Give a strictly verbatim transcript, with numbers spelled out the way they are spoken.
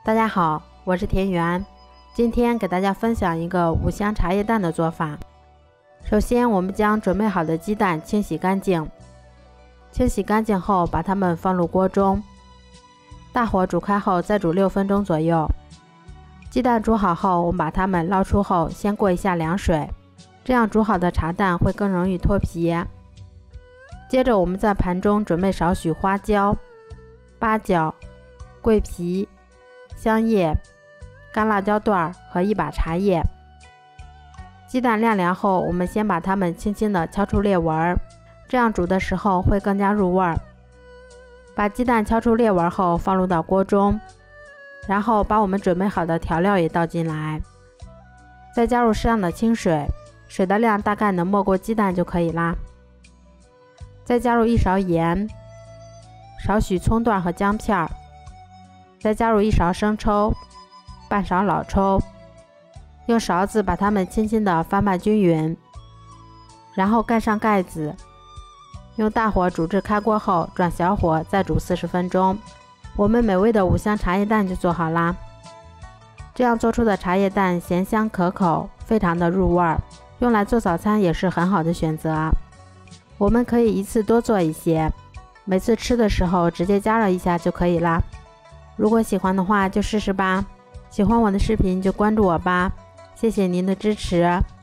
大家好，我是田园，今天给大家分享一个五香茶叶蛋的做法。首先，我们将准备好的鸡蛋清洗干净，清洗干净后把它们放入锅中，大火煮开后再煮六分钟左右。鸡蛋煮好后，我们把它们捞出后先过一下凉水，这样煮好的茶蛋会更容易脱皮。接着我们在盘中准备少许花椒、八角、桂皮、香叶、干辣椒段和一把茶叶。鸡蛋晾凉后，我们先把它们轻轻地敲出裂纹，这样煮的时候会更加入味。把鸡蛋敲出裂纹后放入到锅中，然后把我们准备好的调料也倒进来，再加入适量的清水，水的量大概能没过鸡蛋就可以啦。再加入一勺盐，少许葱段和姜片，再加入一勺生抽，半勺老抽，用勺子把它们轻轻地翻拌均匀，然后盖上盖子，用大火煮至开锅后转小火再煮四十分钟，我们美味的五香茶叶蛋就做好啦。这样做出的茶叶蛋咸香可口，非常的入味，用来做早餐也是很好的选择。我们可以一次多做一些，每次吃的时候直接加热一下就可以啦。如果喜欢的话就试试吧，喜欢我的视频就关注我吧，谢谢您的支持。